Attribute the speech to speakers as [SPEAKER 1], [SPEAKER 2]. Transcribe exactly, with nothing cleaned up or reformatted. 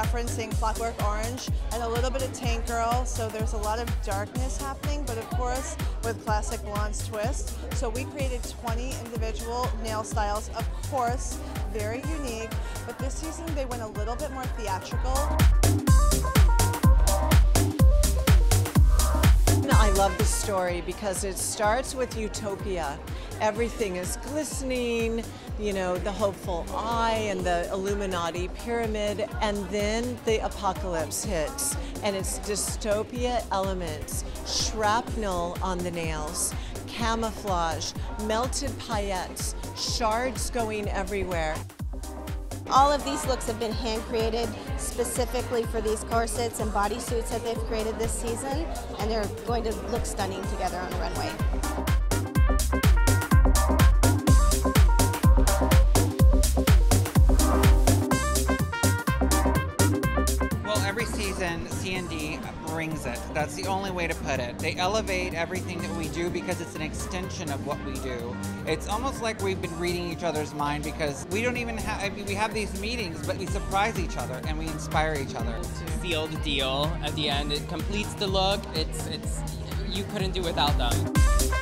[SPEAKER 1] referencing Clockwork Orange and a little bit of Tank Girl, so there's a lot of darkness happening, but of course with classic blonde's twist. So we created twenty individual nail styles, of course, very unique, but this season they went a little bit more theatrical.
[SPEAKER 2] I love the story because it starts with utopia. Everything is glistening, you know, the hopeful eye and the Illuminati pyramid, and then the apocalypse hits, and it's dystopia elements, shrapnel on the nails, camouflage, melted paillettes, shards going everywhere.
[SPEAKER 3] All of these looks have been hand created specifically for these corsets and bodysuits that they've created this season, and they're going to look stunning together on the runway.
[SPEAKER 4] Every season, C and D brings it. That's the only way to put it. They elevate everything that we do because it's an extension of what we do. It's almost like we've been reading each other's mind because we don't even have, I mean, we have these meetings, but we surprise each other and we inspire each other.
[SPEAKER 5] Sealed deal at the end. It completes the look. It's, it's, you couldn't do without them.